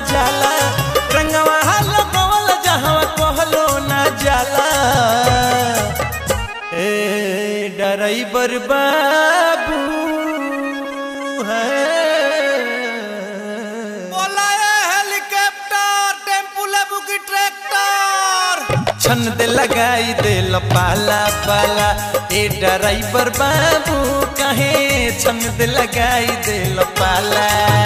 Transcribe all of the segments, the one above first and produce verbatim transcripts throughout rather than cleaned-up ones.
जाला रंगवा लगवल जहाँ कहलो ना जाला ए ड्राइवर बाबू है बोला हेलीकॉप्टर टेम्पू लेबू की ट्रैक्टर छन दे लगाई दे पाला पाला ए ड्राइवर बाबू कहे छन दे लगाई दे पाला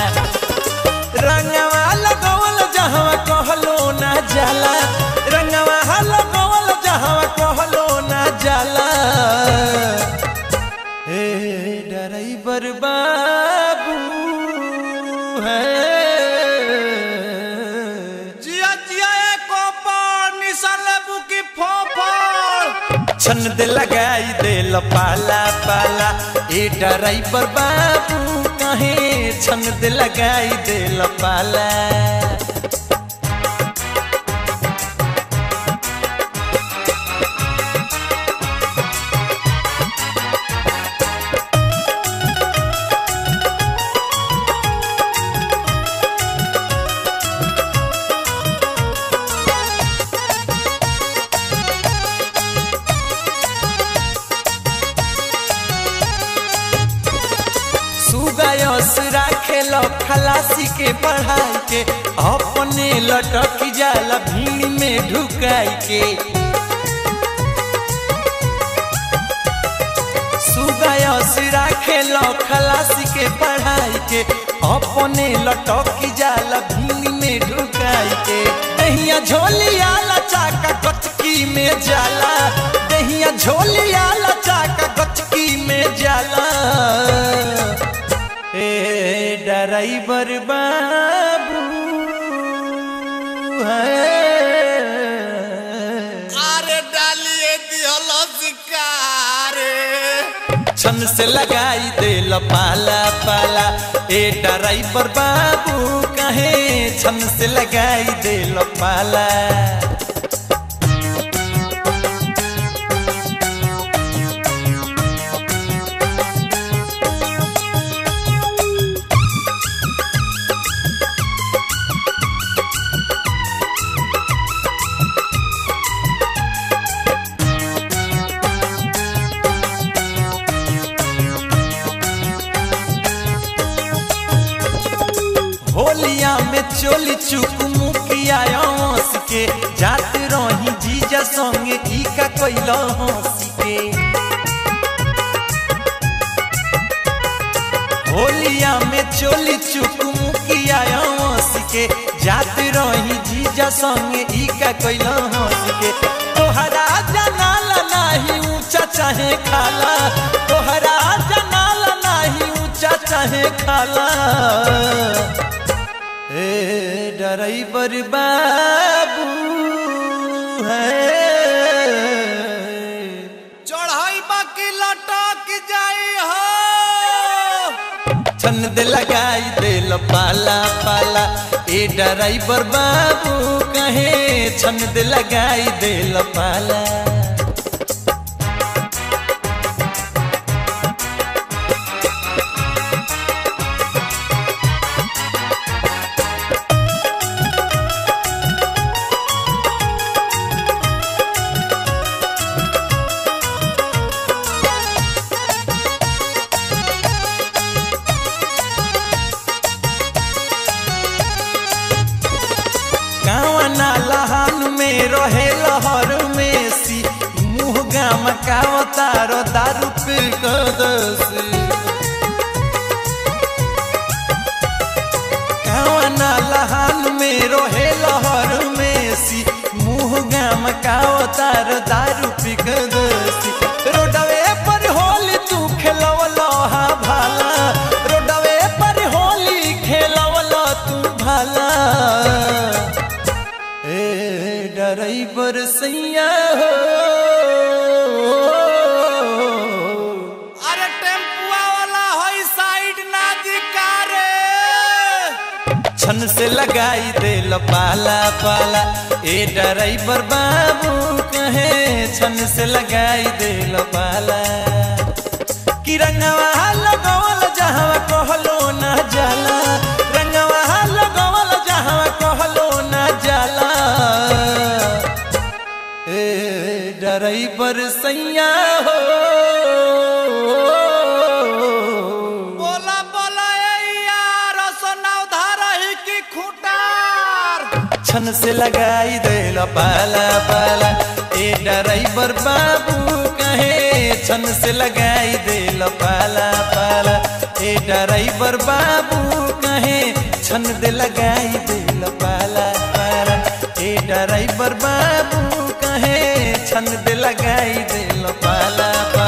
रंगवा लगवल जहाँ कहलो ना जाला रंगवा लगवल जहाँ कहलो ना जाला ए ड्राइवर बाबू है जिया जिया कोपर निशान लेबू की फोफर छन दे लगाई दे पाला पाला ए ड्राइवर बाबू कहे छन दे लगाई दे पाला राखेलो खलासी के पढ़ाई के अपने लटक जाला भीड़ में ढुकाई के सुगायस राखेलो खलासी के पढ़ाई के अपने लटक जाला भीड़ में ढुकाई के दहिया झोलिया लचाका गचकी में जाला दहिया झोलिया लचाका गचकी में जाला ए ड्राइवर बाबू है अरे डालिए दिहलो शिकारे छन से लगाई दे पाला पाला ए ड्राइवर बाबू कहे छन से लगाई दे पाला होलिया में चोली चुक मुखिया हंस के जात रही जीजा संगे ई का कोइलो हंस के होलिया में चोली चुक मुखिया हंस के जात रही जीजा संगे ई का कोइलो हंस के तोहरा जनाला नाही ऊंचा चाहे खाला तोहरा जनाला नाही ऊंचा चाहे खाला ए ड्राइवर बाबू है चढ़ाई बाकी लटक जाई हो छन दे लगाई दे पाला पाला ए ड्राइवर बाबू कहे छन दे लगाई दे पाला रहे लहर में सी मुँह गाम कावतारो दारू पी कदसी कावना लहान में रहे लहर में सी मुँह गाम कावतारो दारू पी कदसी रोडवे पर होली तू खेलवलो हा भाला रोडवे पर होली खेलवलो तू भाला ड्राइवर सैया हो अरे टेम्पुआ वाला होई साइड ना दिकारे छन से लगाई दे पाला पाला ए ड्राइवर बाबू कहे छन से लगाई दे पाला कि रंगवा लगवल जहाँ कहलो ना जाला रंगवा लगवल जहाँ सैया हो। बोला बोला ए यार सोना उधार ही की खूंटार छन से लगाई देल पाला पाला ए ड्राइवर बाबू कहे छन से लगाई देल पाला पाला ए ड्राइवर बाबू कहे छन दे लगाई देल पाला पाला ए ड्राइवर बाबू कहे छन दे लगाई देल पाला पाला।